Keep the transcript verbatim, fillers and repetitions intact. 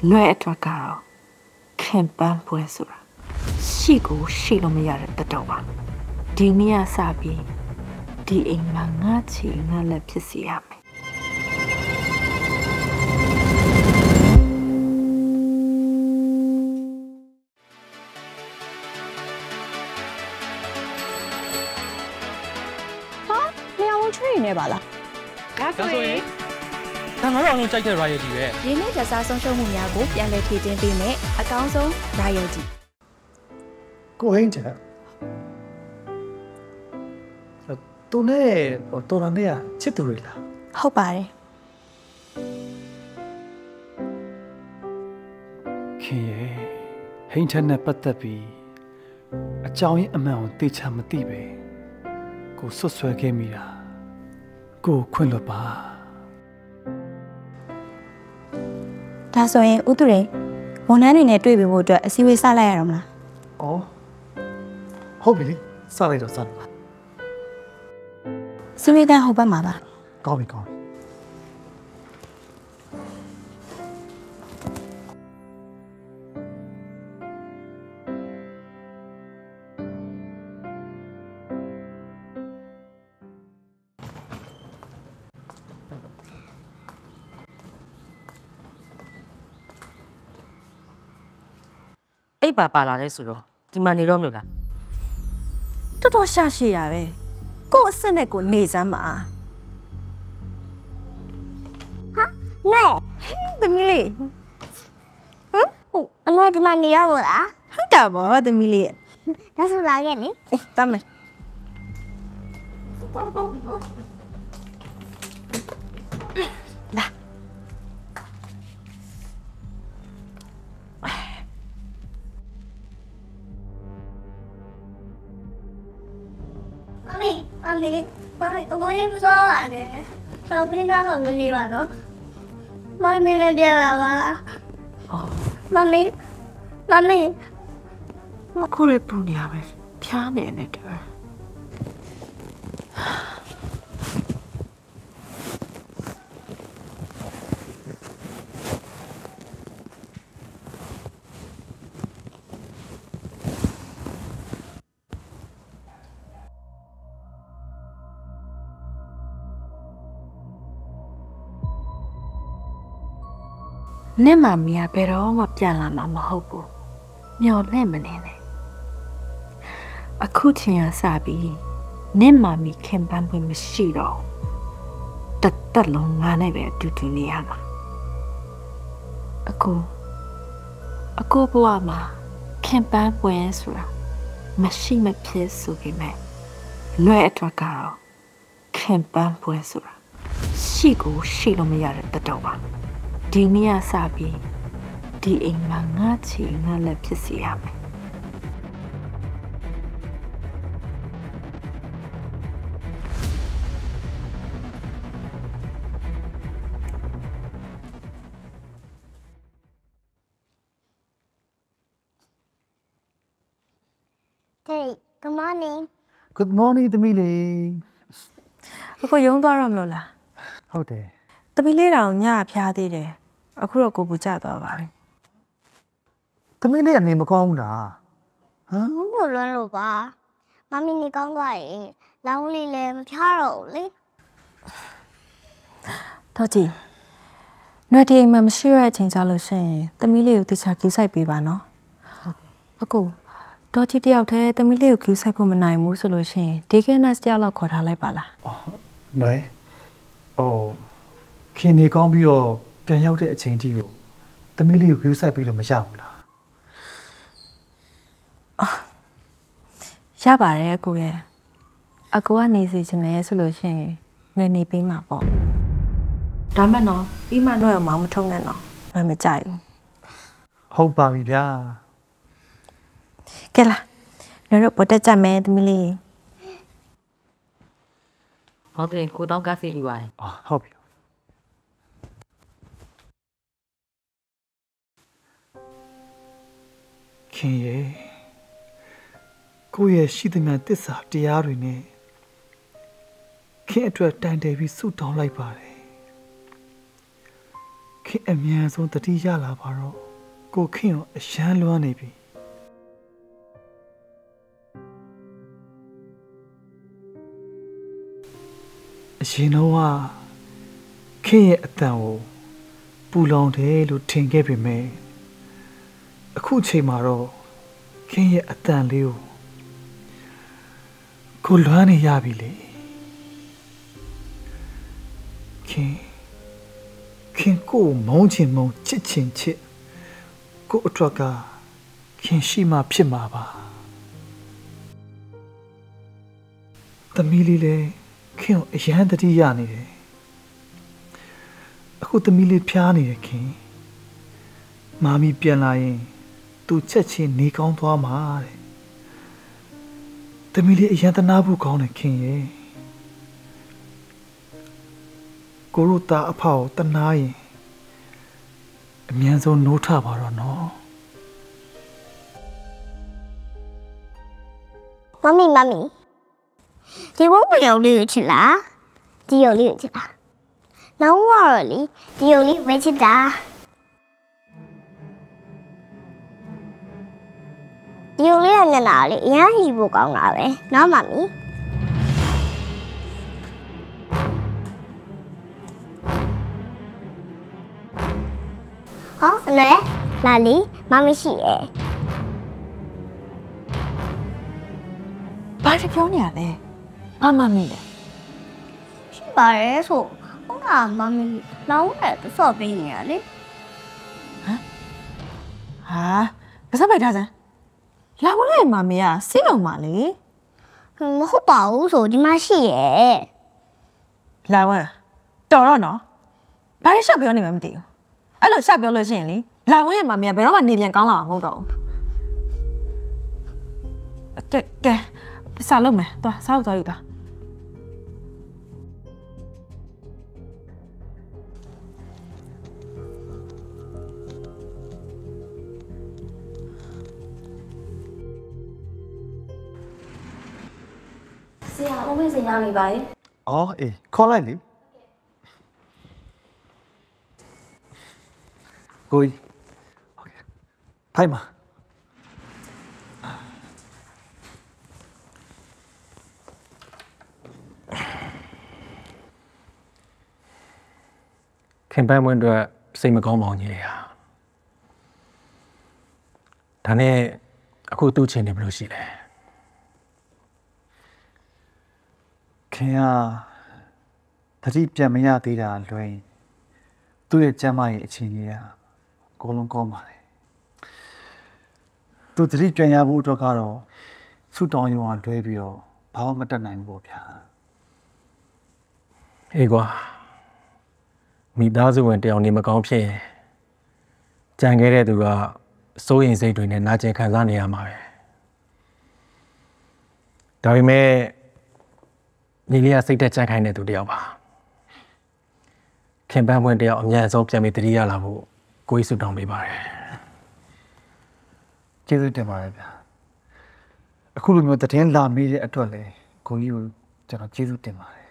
လွယ်အတွက်ကတော့ခင်ပန်းပွဲဆိုတာရှိကိုရှိလို့မရတဲ့တတော်ပါဒီနေ့ကစပြီးဒီအိမ်မှာငါချီငါလက်ဖြစ်စီရမယ်ဟာလျှောင်းချွေနေပါလားဒါဆိုရင်ဒါငါတို့အောင်လုံးကြိုက်တဲ့ royalty ပဲဒီနေ့ကြစားဆုံးရှုံးမှုများကိုပြန်လည်ဖြည့်တင်းပေးမယ်အကောင်းဆုံး royalty ကိုဟင်းချာသူနဲ့တော်တော်နဲ့ချစ်သူတွေလားဟုတ်ပါတယ်ခင်ရဲ့ဟိန်းချနဲ့ပတ်သက်ပြီးအကြောင်းရင်းအမှန်ကိုသိချာမသိပဲကိုဆွဆွဲခဲ့မိတာကိုခွင့်လွတ်ပါဒါဆိုရင်ဥတုရင်ဝန်ထမ်းတွေနဲ့တွေ့ပြီးဖို့အတွက်အစည်းအဝေးစလိုက်ရအောင်မလား။အော်ဟုတ်ပြီလေစလိုက်တော့စလိုက်ပါ။စည်းဝေးကဟုတ်ပါမှာပါ။ကောင်းပြီကောင်းပြီအိပ်ပါပါလာလဲဆိုတော့ဒီမှာနေတော့မလို့လားတော်တော်ရှာရှည်ရပဲကို့အစ်စ်နဲ့ကိုနေစမ်းပါဟာနဲသမီးလေးဟမ်ဟုတ်အမေဒီမှာနေရမို့လားဟုတ်တာပေါ့သမီးလေးဒါဆိုလာခဲ့နိတမ်းမယ်လာအမေအမေဘာလို့အမေမစောရလဲဆောင်းပြင်းတော့မနေပါတော့မမေလည်းပြလာပါမမေမမေမခုလေးပူနေရပဲဖြားနေနေတယ်နဲ့မမီးကဘယ်တော့မှပြန်လာမှာမဟုတ်ဘူးမျော်လင့်မနေနဲ့အခုချင်းရစပြီးနဲ့မမီးခင်ပန်းပွင့်မရှိတော့တတ်လုံးငါနဲ့ပဲအတူတူနေရမှာအခုအခုဘဝမှာခင်ပန်းပွင့်ဆိုတာမရှိမဖြစ်ဆိုပေမဲ့လွယ်အတွက်ကတော့ခင်ပန်းပွင့်ဆိုတာရှိကိုရှိလို့မရတဲ့တတော်ပါဒီနေ့ကစပြီးဒီအိမ်မှာငါချီငါလက်ဖြစ်စီရမယ်ဟေး good morning good morning သမီးလေးအခုရုံးသွားတော့မလို့လားဟုတ်တယ်သမီးလေးတောင်ညဖျားသေးတယ်အခုတော့ကိုပူကျသွားပါပြီသမီးလေးအနေမကောင်းဘူးလားဟမ်ဘယ်လိုလုပ်ပါမမီနေကောင်းသွားရင်လောင်းလေးလည်းမဖျားတော့ဘူးလေတော့ကြည့်ຫນွေတီမှမရှိရတဲ့အချိန်ကြလို့ရှိရင်သမီးလေးကိုတခြားကူးဆိုင်ပေးပါနော်အခုတော့ကြည့်တယောက်တည်းသမီးလေးကိုကူးဆိုင်ဖို့မနိုင်ဘူးဆိုလို့ရှိရင်ဒီကနက်တယောက်လောက်ခေါ်ထားလိုက်ပါလားຫນွေအိုးခင်နေကောင်းပြီးတော့ပြန်ရောက်တဲ့အချိန်ကြီးကိုသမီးလေးကို view ဆက်ပြီးလို့မရဘူးလားရပါတယ်အကိုရဲ့အကိုကနေစီချင်တယ်ဆိုလို့ရှိရင်ငွေနေပေးမှာပေါ့ဒါမှတော့ပြီးမှတော့မောင်မထုံးနဲ့တော့မမကြိုက်ဘူးဟုတ်ပါပြီဗျာကဲလားတို့တို့ပေါ်တက်ကြမယ်သမီးလေးဟုတ်တယ်ကိုတောင်းကားစီယူပါအော်ဟုတ်ပြီခင်ရဲ့ကိုယ့်ရဲ့ရှိသမျှတစ္ဆာတရားတွေနဲ့ခင်အတွက်တိုင်တယ်ပြီးဆုတောင်းလိုက်ပါတယ်ခင်အမြန်ဆုံးတတိရလာပါတော့ကိုခင်ရောအရှမ်းလွမ်းနေပြီအရှင်တော့ကခင်ရဲ့အတန်ကိုပူလောင်တယ်လို့ထင်ခဲ့ပေမဲ့အခုချိန်မှာတော့ခင်ရဲ့အတန်လေးကိုကိုလွမ်းနေရပြီလေခင်ခင်ကိုမုန်းချင်မုန်းချစ်ချင်ချစ်ကိုအထွက်ကခင်ရှိမှဖြစ်မှာပါသမီးလေးလည်းခင်ကိုအရန်တတိရနေတယ်အခုသမီးလေးဖျားနေတယ်ခင်မာမီပြန်လာရင်သူချက်ချင်းနေကောင်းသွားမှာတဲ့သမီးလေးအရန်တနာဖို့ကောင်းတယ်ခင်ရဲ့ကိုရိုတာအဖောက်တနာရင်အမြန်ဆုံးနိုးထပါတော့နော်မမီမမီဒီဝုန်းရုံလေးချစ်လားဒီရုံလေးချစ်လားနောင်ဝရလေဒီရုံလေးဝဲချစ်တာဒီရုံလေးကမျက်နှာလေးအရန်ဟီဖို့ကောင်းတာပဲနော်မမီဟောအလဲလာလီမမရှိရဲ့ဘာတွေပြောနေရလဲမမမီလေရှိပါရဲ့ဆိုဟုတ်လားမမီလောင်းနဲ့စော့ပေးနေရလေဟမ်ဟာဘာစပိုက်ထားစမ်းလာဝင်လေမမီကစိတ်လုံးပါလေမဟုတ်ပါဘူးဆိုဒီမှာရှိရဲ့လာဝင်တော်တော့နော်ဘာတွေရှောက်ပြောနေမှမသိဘူးအဲ့လိုရှောက်ပြောလို့ရှိရင်လေလာဝင်ရဲ့မမီကဘယ်တော့မှနေပြန်ကောင်းလာမှာမဟုတ်တော့ဘူးကဲကဲစားလို့မယ်သွားစားလို့သွားယူတာဆရာဦးမေးစင်ရမိပါလေ။အော်အေးခေါ်လိုက်လေ။ကိုကြီး။ဟုတ်ကဲ့။ထိုင်ပါ။ခင်ပန်းမွန်းအတွက်စိတ်မကောင်းပါဘူးညီလေးဟာဒါနဲ့အခုသူ့ချင်းနေဘယ်လိုရှိလဲခင်ဗျာတတိပြန်မရသေးတာလွယ်သူ့ရဲ့ကျမ်းမာရေးအခြေအနေကအကုန်လုံးကောင်းပါလေသူတတိပြန်ရဖို့အတွက်ကတော့ဆူတောင်းရုံကလွဲပြီးတော့ဘာမှမတတ်နိုင်ဘူးပေါ့ဗျာအေးကွာမိသားစုဝင်တယောက်နေမကောင်းဖြစ်ရင်ကြံခဲ့တဲ့သူကစိုးရင်စိတ်တွေနဲ့နာကျင်ခံစားနေရမှာပဲဒါပေမဲ့ညီလေးကစိတ်သက်ကြံ့ခိုင်းတဲ့သူတယောက်ပါခင်ပန်းပွင့်တယောက်အမြန်ဆုံးပြန်ပြီးတတိယလာဖို့ကိုကြီးဆုတောင်းပေးပါတယ်ကျေးဇူးတင်ပါတယ်ဗျာအခုလိုမျိုးတည်င်းလာမေးတဲ့အတွက်လည်းကိုကြီးကိုကျွန်တော်ကျေးဇူးတင်ပါတယ်